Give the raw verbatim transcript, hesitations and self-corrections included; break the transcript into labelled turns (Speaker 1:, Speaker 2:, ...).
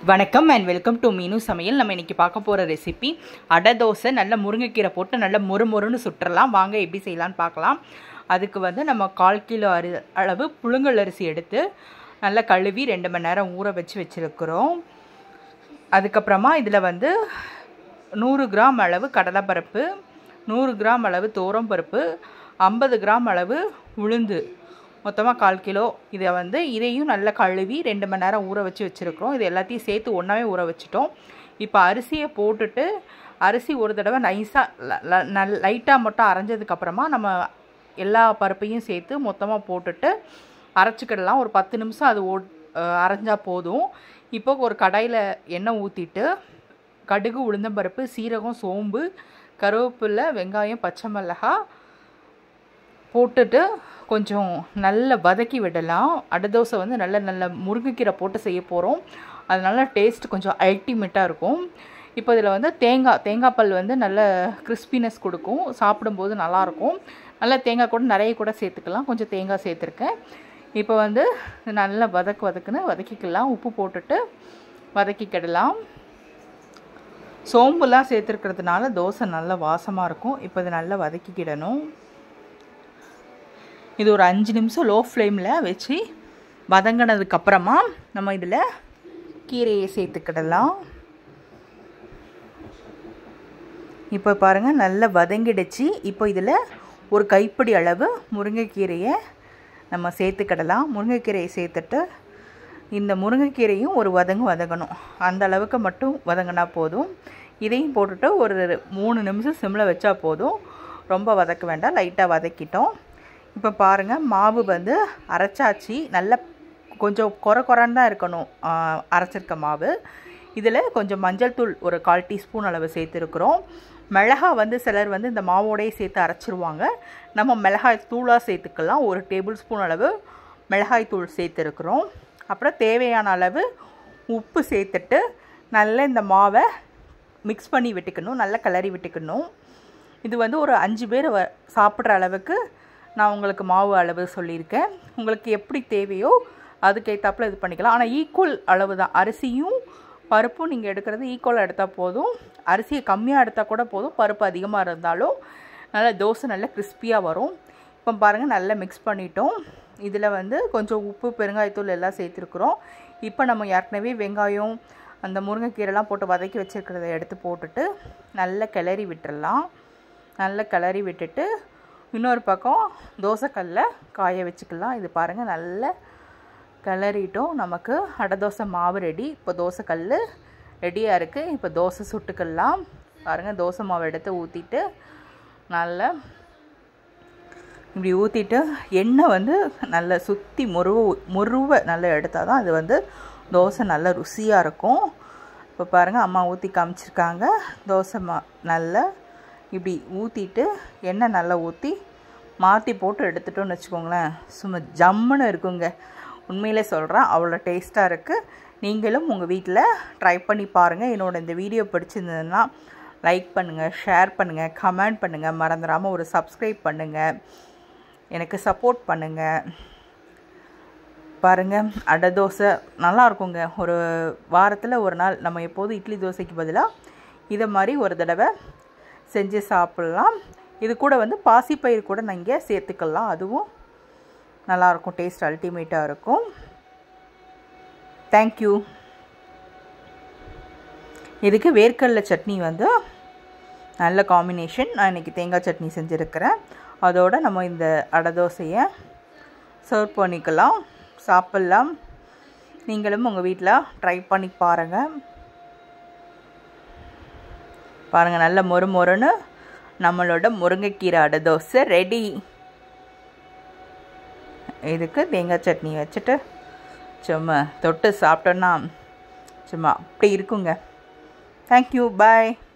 Speaker 1: வணக்கம் and welcome to மீனு சமையல். நம்ம இன்றைக்கி பார்க்க போகிற ரெசிபி அடை தோசை. நல்ல முருங்கைக்கீரை போட்டு நல்ல மொறு மொறுன்னு சுட்டுறலாம். வாங்க எப்படி செய்யலான்னு பார்க்கலாம். அதுக்கு வந்து நம்ம கால் கிலோ அரி அளவு புழுங்கல் அரிசி எடுத்து நல்லா கழுவி ரெண்டு மணி நேரம் ஊற வச்சு வச்சுருக்கிறோம். அதுக்கப்புறமா இதில் வந்து நூறு கிராம் அளவு கடலைப்பருப்பு, நூறு கிராம் அளவு துவரம்பருப்பு, ஐம்பது கிராம் அளவு உளுந்து, மொத்தமாக கால் கிலோ. இதை வந்து இதையும் நல்லா கழுவி ரெண்டு மணி நேரம் ஊற வச்சு வச்சுருக்கிறோம். இது எல்லாத்தையும் சேர்த்து ஒன்றாவே ஊற வச்சுட்டோம். இப்போ அரிசியை போட்டுட்டு அரிசி ஒரு தடவை நைஸாக நல் லைட்டாக மட்டும் அரைஞ்சதுக்கப்புறமா நம்ம எல்லா பருப்பையும் சேர்த்து மொத்தமாக போட்டுட்டு அரைச்சிக்கிடலாம். ஒரு பத்து நிமிஷம் அது ஓ அரைஞ்சால் போதும். இப்போ ஒரு கடாயில் எண்ணெய் ஊற்றிட்டு கடுகு, உளுந்தம்பருப்பு, சீரகம், சோம்பு, கருவேப்பிலை, வெங்காயம், பச்சை மிளகாய் போட்டுட்டு கொஞ்சம் நல்லா வதக்கி விடலாம். அடை தோசை வந்து நல்ல நல்ல முருங்கைக்கீரை போட்டு செய்ய போகிறோம். அதனால டேஸ்ட் கொஞ்சம் அல்டிமேட்டாக இருக்கும். இப்போ இதில் வந்து தேங்காய் தேங்காய் பல் வந்து நல்ல கிறிஸ்பினஸ் கொடுக்கும், சாப்பிடும்போது நல்லாயிருக்கும். நல்லா தேங்காய் கூட நிறைய கூட சேர்த்துக்கலாம். கொஞ்சம் தேங்காய் சேர்த்துருக்கேன். இப்போ வந்து நல்லா வதக்கு வதக்குன்னு வதக்கிக்கலாம். உப்பு போட்டுட்டு வதக்கிக்கிடலாம். சோம்புலாம் சேர்த்துருக்கிறதுனால தோசை நல்லா வாசமாக இருக்கும். இப்போ இது நல்லா வதக்கிக்கிடணும். இது ஒரு அஞ்சு நிமிஷம் லோ ஃப்ளேமில் வச்சு வதங்கினதுக்கப்புறமா நம்ம இதில் கீரையை சேர்த்துக்கிடலாம். இப்போ பாருங்கள் நல்லா வதங்கிடுச்சு. இப்போ இதில் ஒரு கைப்பிடி அளவு முருங்கைக்கீரையை நம்ம சேர்த்துக்கிடலாம். முருங்கைக்கீரையை சேர்த்துட்டு இந்த முருங்கைக்கீரையும் ஒரு வதங்கு வதங்கணும். அந்த அளவுக்கு மட்டும் வதங்கினா போதும். இதையும் போட்டுட்டு ஒரு மூணு நிமிஷம் சிம்மில் வச்சா போதும். ரொம்ப வதக்க வேண்டாம், லைட்டாக வதக்கிட்டோம். இப்போ பாருங்கள், மாவு வந்து அரைச்சாச்சு. நல்ல கொஞ்சம் குறை குறைன்னு தான் இருக்கணும் அரைச்சிருக்க மாவு. இதில் கொஞ்சம் மஞ்சள் தூள் ஒரு கால் டீஸ்பூன் அளவு சேர்த்துருக்குறோம். மிளகாய் வந்து சிலர் வந்து இந்த மாவோடையே சேர்த்து அரைச்சிருவாங்க. நம்ம மிளகாய் தூளாக சேர்த்துக்கலாம். ஒரு டேபிள் ஸ்பூன் அளவு மிளகாய் தூள் சேர்த்துருக்குறோம். அப்புறம் தேவையான அளவு உப்பு சேர்த்துட்டு நல்லா இந்த மாவை மிக்ஸ் பண்ணி விட்டுக்கணும், நல்லா கிளறி விட்டுக்கணும். இது வந்து ஒரு அஞ்சு பேர் வ சாப்பிட்ற அளவுக்கு நான் உங்களுக்கு மாவு அளவு சொல்லியிருக்கேன். உங்களுக்கு எப்படி தேவையோ அதுக்கேற்றாப்புல இது பண்ணிக்கலாம். ஆனால் ஈக்குவல் அளவு தான். அரிசியும் பருப்பும் நீங்கள் எடுக்கிறது ஈக்குவலாக எடுத்தால் போதும். அரிசியை கம்மியாக எடுத்தால் கூட போதும். பருப்பு அதிகமாக இருந்தாலும் நல்லா தோசை நல்லா கிறிஸ்பியாக வரும். இப்போ பாருங்கள், நல்லா மிக்ஸ் பண்ணிட்டோம். இதில் வந்து கொஞ்சம் உப்பு, பெருங்காயத்தூள் எல்லாம் சேர்த்துருக்குறோம். இப்போ நம்ம ஏற்கனவே வெங்காயம், அந்த முருங்கைக்கீரைலாம் போட்டு வதக்கி வச்சுருக்கிறத எடுத்து போட்டுட்டு நல்லா கிளறி விட்டுடலாம். நல்லா கிளறி விட்டுட்டு இன்னொரு பக்கம் தோசைக்கல்ல காய வச்சுக்கலாம். இது பாருங்கள், நல்லா கிளறிட்டோம். நமக்கு அடை தோசை மாவு ரெடி. இப்போ தோசைக்கல் ரெடியாக இருக்குது. இப்போ தோசை சுட்டுக்கலாம். பாருங்கள், தோசை மாவு எடுத்து ஊற்றிட்டு நல்லா இப்படி ஊற்றிட்டு எண்ணெய் வந்து நல்லா சுற்றி முருவ முருவை நல்லா எடுத்தால் தான் அது வந்து தோசை நல்லா ருசியாக இருக்கும். இப்போ பாருங்கள், அம்மா ஊற்றி காமிச்சிருக்காங்க. தோசை மா நல்லா இப்படி ஊற்றிட்டு எண்ணெய் நல்லா ஊற்றி மாற்றி போட்டு எடுத்துட்டோன்னு வச்சுக்கோங்களேன், சும்மா ஜம்முன்னு இருக்குங்க. உண்மையிலே சொல்கிறேன், அவ்வளோ டேஸ்ட்டாக இருக்குது. நீங்களும் உங்கள் வீட்டில் ட்ரை பண்ணி பாருங்கள். என்னோடய இந்த வீடியோ பிடிச்சிருந்ததுன்னா லைக் பண்ணுங்கள், ஷேர் பண்ணுங்கள், கமெண்ட் பண்ணுங்கள். மறந்துடாமல் ஒரு சப்ஸ்கிரைப் பண்ணுங்கள், எனக்கு சப்போர்ட் பண்ணுங்கள். பாருங்கள், அடை தோசை நல்லா இருக்குங்க. ஒரு வாரத்தில் ஒரு நாள் நம்ம எப்போதும் இட்லி தோசைக்கு பதிலாக இதை மாதிரி ஒரு தடவை செஞ்சு சாப்பிட்லாம். இது கூட வந்து பாசிப்பயிறு கூட நீங்கள் சேர்த்துக்கலாம். அதுவும் நல்லாயிருக்கும், டேஸ்ட் அல்டிமேட்டாக இருக்கும். தேங்க்யூ. இதுக்கு வேர்க்கடலை சட்னி வந்து நல்ல காம்பினேஷன். நான் இன்றைக்கி தேங்காய் சட்னி செஞ்சுருக்கிறேன். அதோடு நம்ம இந்த அடை தோசையை சர்வ் பண்ணிக்கலாம், சாப்பிட்லாம். நீங்களும் உங்கள் வீட்டில் ட்ரை பண்ணி பாருங்கள். பாருங்கள், நல்ல மொறு மொறுன்னு நம்மளோட முருங்கைக்கீரை அடை தோசை ரெடி. இதுக்கு தேங்காய் சட்னி வச்சுட்டு சும்மா தொட்டு சாப்பிட்டோன்னா சும்மா அப்படி இருக்குங்க. தேங்க்யூ, பாய்.